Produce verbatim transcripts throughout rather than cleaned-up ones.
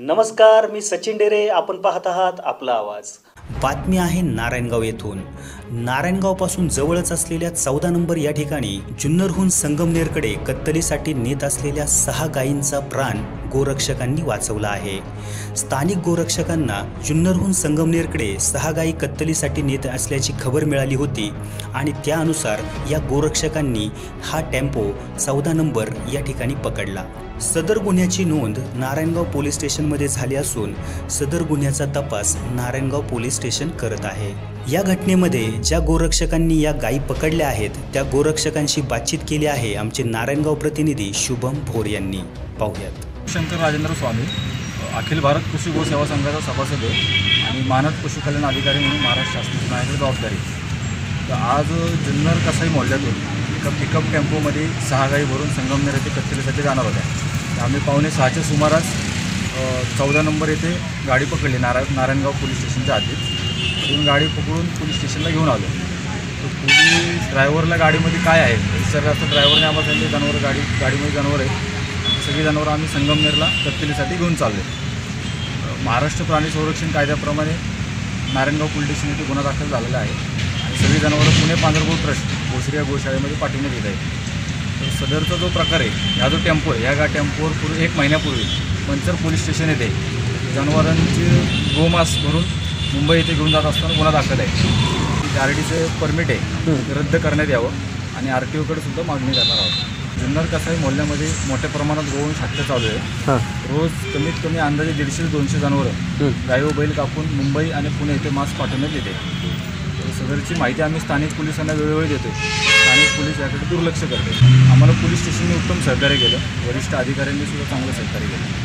नमस्कार, मी सचिन डेरे. आपण पाहत आहात आपला आवाज. बातमी आहे नारायणगाव येथून. नारायणगावपासून जवळच असलेल्या चौदा नंबर या ठिकाणी जुन्नरहून संगमनेरकडे कत्तलीसाठी नेत असलेल्या सहा गायींचा प्राण गोरक्षकांनी वाचवला आहे. स्थानिक गोरक्षकांना जुन्नरहून संगमनेरकडे सहा गायी कत्तलीसाठी नेत असल्याची खबर मिळाली होती आणि त्यानुसार या गोरक्षकांनी हा टेम्पो चौदा नंबर या ठिकाणी पकडला. सदर गुन्ह्याची नोंद नारायणगाव पोलीस स्टेशनमध्ये झाली असून सदर गुन्ह्याचा तपास नारायणगाव पोलीस स्टेशन करत आहे. या घटनेमध्ये ज्या गोरक्षकांनी या गायी पकडल्या आहेत त्या गोरक्षकांशी बातचीत केली आहे आमचे नारायणगाव प्रतिनिधी शुभम भोर यांनी. पाहूयात. शंकर राजेंद्र स्वामी, अखिल भारत कृषी गो सेवा संघाचा सभासद आणि मानद पशुकल्याण अधिकारी म्हणून महाराष्ट्र शासनाची माझ्याकडे जबाबदारी. तर आज जुन्नर कसाई मोहल्ल्यातून एका पिकअप टेम्पोमध्ये सहा गायी भरून संगमनेर येथे कत्तलीसाठी जाणार होत्या. तर आम्ही पावणे सहाच्या सुमारास चौदा नंबर येथे गाडी पकडली नारा नारायणगाव पोलीस स्टेशनच्या आधीच. तिथून गाडी पकडून पोलीस स्टेशनला घेऊन आलो. तर पोलीस ड्रायव्हरला गाडीमध्ये काय आहे विचारलं असतं. ड्रायव्हरने आम्हाला सांगितले जनावरं गाडी गाडीमध्ये जनावर आहे, सगळी जनावरं आम्ही संगमनेरला कत्तलीसाठी घेऊन चाललो. महाराष्ट्र प्राणी संरक्षण कायद्याप्रमाणे नारायणगाव पोलीस स्टेशन येथे गुन्हा दाखल झालेला आहे आणि सगळी जनावरं पुणे पांढरपूर ट्रस्ट भोसरी या गोशाळेमध्ये पाठवण्यात येत आहे. तर सदरचा जो प्रकार आहे, ह्या जो टेम्पो आहे, ह्या गा टेम्पोवर पूर्वी एक महिन्यापूर्वी मंचर पोलीस स्टेशन येथे जनावरांची गोमांस भरून मुंबई येथे घेऊन जात असताना गुन्हा दाखल आहे. आर टीचे परमिट आहे ते रद्द करण्यात यावं आणि आर टी ओकडे सुद्धा मागणी करणार आहोत. जुन्नर कसाई मोहल्ल्यामध्ये मोठ्या प्रमाणात गोवंश हत्या चालू आहे. रोज कमीत कमी अंदाजे दीडशे ते दोनशे जनावरं गाय व बैल कापून मुंबई आणि पुणे येथे मांस पाठवण्यात येते. सदरची माहिती आम्ही स्थानिक पोलिसांना वेळोवेळी देतो. स्थानिक पोलीस याकडे दुर्लक्ष करते. आम्हाला पोलीस स्टेशनने उत्तम सहकार्य केलं, वरिष्ठ अधिकाऱ्यांनी सुद्धा चांगलं सहकार्य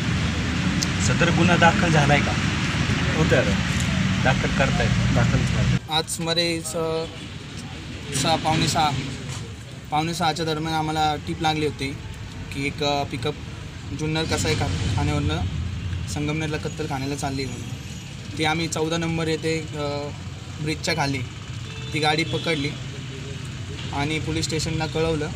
केलं. सदर गुन्हा दाखल झाला आहे का? होते आता दाखल करतायत दाखल झाले. आज सुमारे स सहा पावणे सहा पावणे सहाच्या दरम्यान आम्हाला टीप लागली होती की एक पिकअप जुन्नर कसाई खा खाण्यावरनं संगमनेरला कत्तल खाण्याला चालली म्हणून. ती आम्ही चौदा नंबर येथे ब्रिजच्या खाली ती गाडी पकडली आणि पोलीस स्टेशनला कळवलं.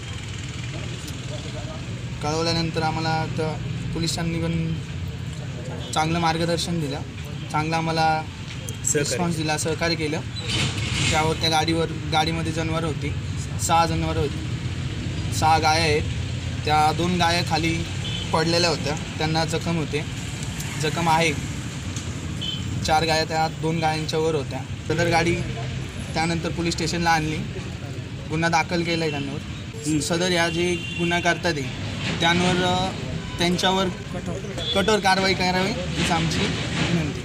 कळवल्यानंतर आम्हाला तर पोलिसांनी पण चांगलं मार्गदर्शन दिलं, चांगलं आम्हाला रिस्पॉन्स दिला, सहकार्य केलं. त्यावर त्या गाडीवर गाडीमध्ये जनावरं होती, सहा जनावरं होती, सहा गाया आहेत. त्या दोन गाया खाली पडलेल्या होत्या, त्यांना जखम होते, जखम आहे. चार गाया त्या दोन गायांच्यावर होत्या. सदर गाडी त्यानंतर पोलीस स्टेशनला आणली, गुन्हा दाखल केला आहे त्यांवर. सदर या जे गुन्हा करतात आहे त्यांवर त्यांच्यावर कठोर कारवाई करावी हीच आमची विनंती.